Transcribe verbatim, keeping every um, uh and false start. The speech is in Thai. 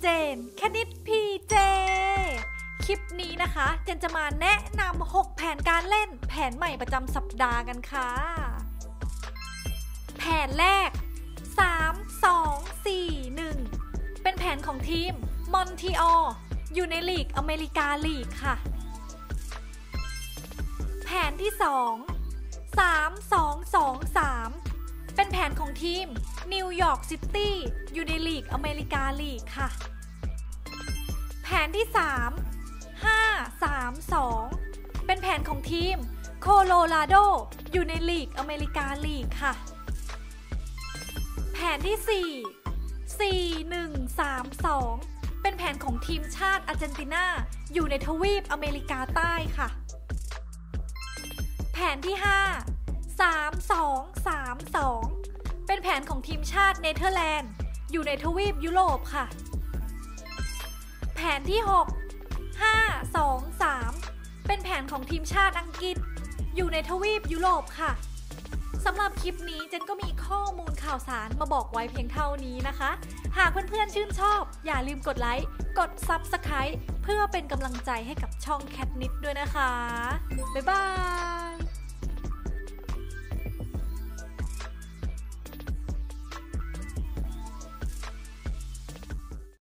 จนคณิตพีเจคลิปนี้นะคะเจนจะมาแนะนำหกแผนการเล่นแผนใหม่ประจำสัปดาห์กันค่ะแผนแรกสาม สอง สี่ หนึ่งเป็นแผนของทีมมอนทีออลอยู่ในลีกอเมริกาลีกค่ะแผนที่สอง สาม สอง สอง สามเป็นแผนของทีมนิวยอร์กซิตี้อยู่ในลีกอเมริกาลีกค่ะแผนที่สาม ห้า สาม สองเป็นแผนของทีมโคโลราโดอยู่ในลีกอเมริกาลีกค่ะแผนที่สี่ สี่ หนึ่ง สาม สองเป็นแผนของทีมชาติอาร์เจนตินาอยู่ในทวีปอเมริกาใต้ค่ะแผนที่ห้า สาม สอง สาม สองเป็นแผนของทีมชาติเนเธอร์แลนด์อยู่ในทวีปยุโรปค่ะแผนที่หก ห้า สอง สามเป็นแผนของทีมชาติอังกฤษอยู่ในทวีปยุโรปค่ะสำหรับคลิปนี้เจนก็มีข้อมูลข่าวสารมาบอกไว้เพียงเท่านี้นะคะหากเพื่อนๆชื่นชอบอย่าลืมกดไลค์กด ซับสไครบ์ เพื่อเป็นกำลังใจให้กับช่องแคทนิดด้วยนะคะบ๊ายบาย